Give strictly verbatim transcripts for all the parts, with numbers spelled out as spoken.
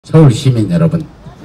서울 시민 여러분,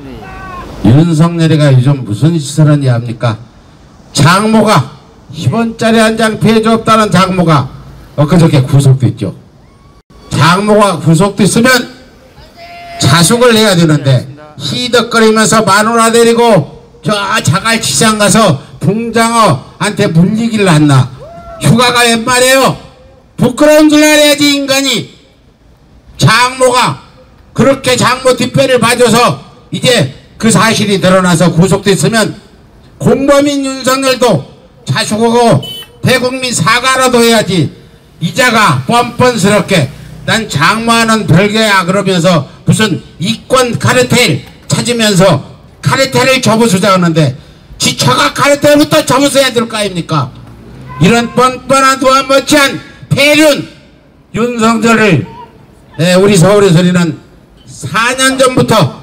윤석열이가 요즘 무슨 짓을 하냐 합니까? 장모가 십 원짜리 한 장 피해줬다는 장모가 엊그저께 구속됐죠. 장모가 구속됐으면 자숙을 해야 되는데 희덕거리면서 마누라 데리고 저 자갈치장 가서 붕장어한테 물리기를 했나. 휴가가 웬 말이에요. 부끄러운 줄 알아야지. 인간이 장모가 그렇게 장모 뒷배를 봐줘서 이제 그 사실이 드러나서 구속됐으면 공범인 윤석열도 자숙하고 대국민 사과라도 해야지. 이자가 뻔뻔스럽게 난 장모와는 별개야 그러면서 무슨 이권 카르텔 찾으면서 카르텔을 접어주자는데 지처가 카르텔부터 접어서야 될 거 아닙니까? 이런 뻔뻔한 도와 못지한 폐륜 윤석열을 네, 우리 서울의 소리는 사 년 전부터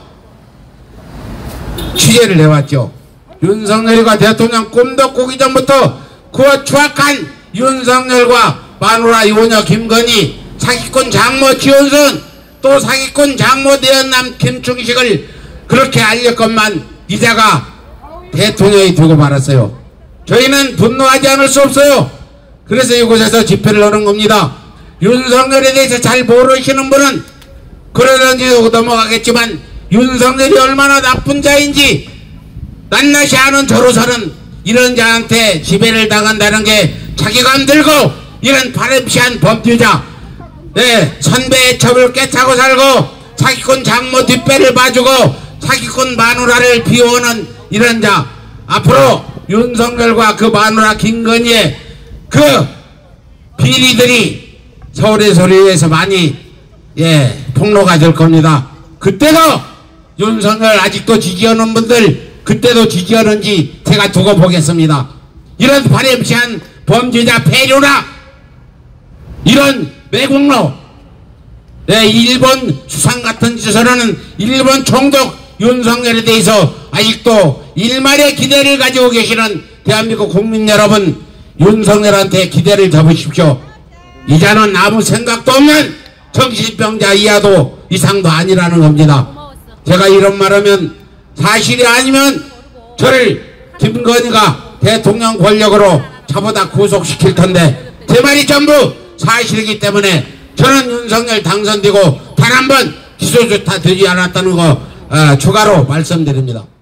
취재를 해왔죠. 윤석열이가 대통령 꿈도 꾸기 전부터 그 추악한 윤석열과 마누라 요녀 김건희, 사기꾼 장모 지원선, 또 사기꾼 장모 대연남 김충식을 그렇게 알렸건만 이자가 대통령이 되고 말았어요. 저희는 분노하지 않을 수 없어요. 그래서 이곳에서 집회를 하는 겁니다. 윤석열에 대해서 잘 모르시는 분은 그러는지 넘어가겠지만 윤석열이 얼마나 나쁜 자인지 낱낱이 아는 저로서는 이런 자한테 지배를 당한다는 게 자기감 들고 이런 바람시한 범죄자, 네, 선배의 첩을 깨차고 살고 사기꾼 장모 뒷배를 봐주고 사기꾼 마누라를 비워오는 이런 자, 앞으로 윤석열과 그 마누라 김건희의 그 비리들이 서울의 소리에서 많이 예 폭로가 될 겁니다. 그때도 윤석열 아직도 지지하는 분들 그때도 지지하는지 제가 두고 보겠습니다. 이런 바람시한 범죄자 폐류나 이런 매국노, 네, 일본 수상 같은 짓을 하는 일본 총독 윤석열에 대해서 아직도 일말의 기대를 가지고 계시는 대한민국 국민 여러분, 윤석열한테 기대를 잡으십시오. 이자는 아무 생각도 없는 정신병자 이하도 이상도 아니라는 겁니다. 제가 이런 말하면 사실이 아니면 저를 김건희가 대통령 권력으로 잡아다 구속시킬 텐데 제 말이 전부 사실이기 때문에 저는 윤석열 당선되고 단 한 번 기소조차 되지 않았다는 거 어, 추가로 말씀드립니다.